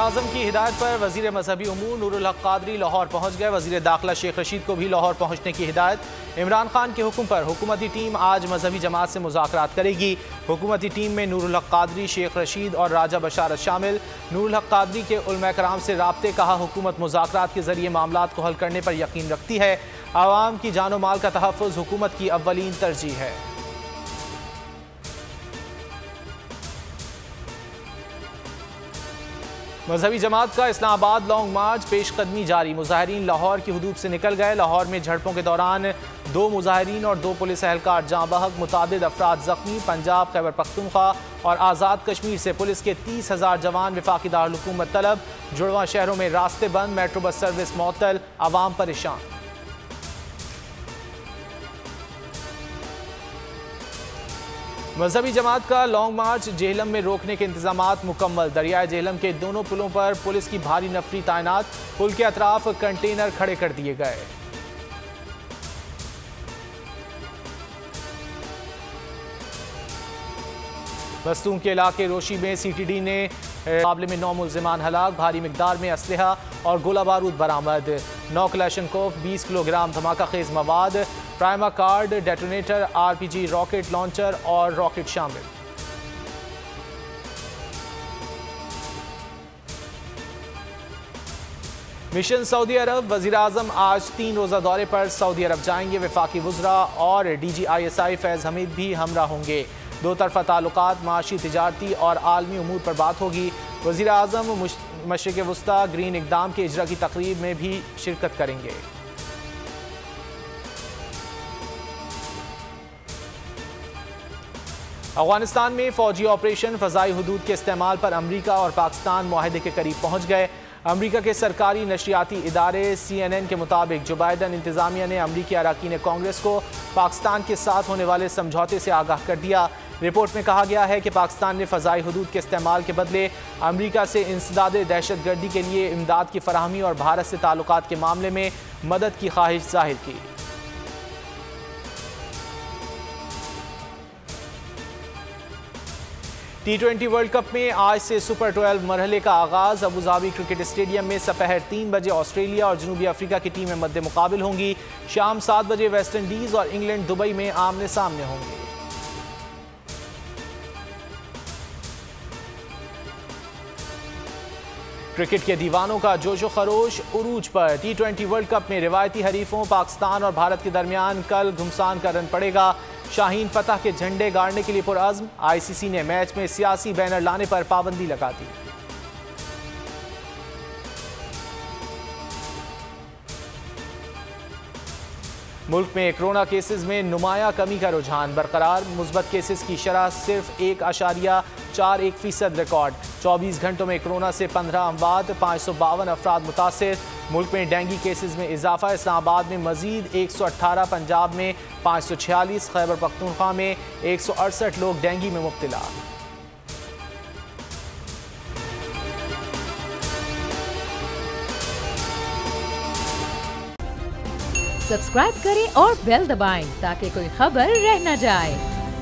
वज़ीर-ए-आज़म की हिदायत पर वज़ीर मजहबी उमूर नूरुल हक क़ादरी लाहौर पहुँच गए। वज़ीर दाखिला शेख रशीद को भी लाहौर पहुँचने की हिदायत। इमरान खान के हुक्म पर हुकूमती टीम आज मजहबी जमात से मुज़ाकरात करेगी। हुकूमती टीम में नूरुल हक क़ादरी, शेख रशीद और राजा बशारत शामिल। नूरुल हक क़ादरी के उलमा कराम से राब्ते, कहा हुकूमत मुज़ाकरात के ज़रिए मामलात को हल करने पर यकीन रखती है। आवाम की जानो माल का तहफ़्फ़ुज़ हुकूमत की अव्वलीन तरजीह है। मजहबी जमात का इस्लामाबाद लॉन्ग मार्च पेशकदमी जारी। मुजाहिरीन लाहौर की हदूद से निकल गए। लाहौर में झड़पों के दौरान 2 मुजाहिरीन और 2 पुलिस एहलकार जाँ बहक, मुतादिद अफराद जख्मी। पंजाब, खैबर पख्तूनख्वा और आज़ाद कश्मीर से पुलिस के 30,000 जवान वफाकी दारुल-हुकूमत तलब। जुड़वां शहरों में रास्ते बंद, मेट्रो बस सर्विस मुअत्तल, आवाम परेशान। मजहबी जमात का लॉन्ग मार्च जेहलम में रोकने के इंतजामात मुकम्मल। दरियाए जेहलम के दोनों पुलों पर पुलिस की भारी नफरी तैनात। पुल के अतराफ कंटेनर खड़े कर दिए गए। बस्तूं के इलाके रोशी में CTD ने मुकाबले में 9 मुल्जिमान हलाक। भारी मिकदार में असलहा और गोला बारूद बरामद। 9 क्लैशनकोफ, 20 किलोग्राम धमाका खेज मवाद, primacord, detonator, RPG, rocket launcher और रॉकेट शामिल। मिशन सऊदी अरब। वज़ीर आज़म आज 3 रोज़ा दौरे पर सऊदी अरब जाएंगे। वफाकी वुज़रा और DG ISI फैज़ हमीद भी हमरा होंगे। 2 तरफ़ा ताल्लुकात, माशी, तिजारती और आलमी उमूर पर बात होगी। वज़ीर आज़म मशरिक़ वस्ता ग्रीन इक़दाम के इजरा की तकरीब में भी शिरकत करेंगे। अफ़गानिस्तान में फ़ौजी ऑपरेशन फ़ज़ाई हदूद के इस्तेमाल पर अमरीका और पाकिस्तान मुआहदे के करीब पहुँच गए। अमरीका के सरकारी नशरियाती इदारे CNN के मुताबिक जो बाइडन इंतज़ामिया ने अमरीकी अरकान कांग्रेस को पाकिस्तान के साथ होने वाले समझौते से आगाह कर दिया। रिपोर्ट में कहा गया है कि पाकिस्तान ने फ़ज़ाई हदूद के इस्तेमाल के बदले अमरीका से इंसदाद दहशतगर्दी के लिए इमदाद की फराहमी और भारत से ताल्लुकात के मामले में मदद की ख्वाहिश जाहिर की। T20 वर्ल्ड कप में आज से सुपर 12 मरहले का आगाज़। अबू धाबी क्रिकेट स्टेडियम में दोपहर 3 बजे ऑस्ट्रेलिया और जनूबी अफ्रीका की टीमें मद्दे मुकाबिल होंगी। शाम 7 बजे वेस्ट इंडीज़ और इंग्लैंड दुबई में आमने सामने होंगे। क्रिकेट के दीवानों का जोशो खरोश उरूज पर। T20 वर्ल्ड कप में रिवायती हरीफों पाकिस्तान और भारत के दरमियान कल घुमसान का रन पड़ेगा। शाहीन फतह के झंडे गाड़ने के लिए पुरअज़्म। ICC ने मैच में सियासी बैनर लाने पर पाबंदी लगा दी। मुल्क में कोरोना केसेस में नुमाया कमी का रुझान बरकरार। मुस्बत केसेस की शरह सिर्फ 1.41% रिकॉर्ड। 24 घंटों में कोरोना से 15 अमवात, 552 अफराद मुतासिर। मुल्क में डेंगू केसेस में इजाफा। इस्लामाबाद में मजीद 118, पंजाब में 546, खैबर पख्तूनख्वा में 168 लोग डेंगू में मुब्तला। सब्सक्राइब करें और बेल दबाएं ताकि कोई खबर रह न जाए।